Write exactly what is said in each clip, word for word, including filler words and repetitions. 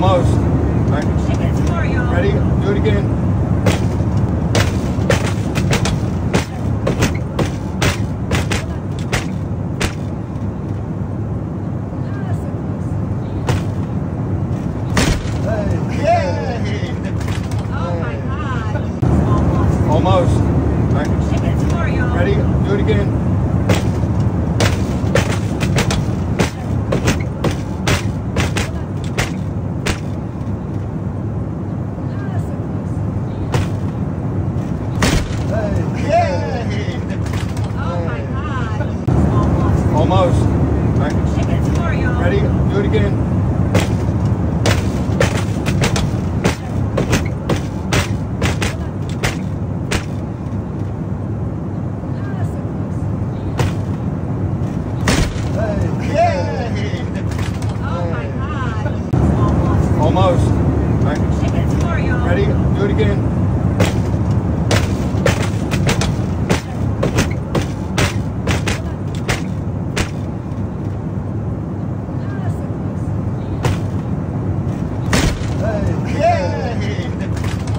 Almost. Right. Ready? Do it again. Almost. Right. Ready? Do it again. Almost. Right. Ready? Do it again. Almost. Right. Ready? Do it again.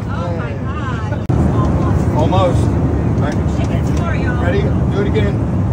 Almost. Right. Ready? Do it again.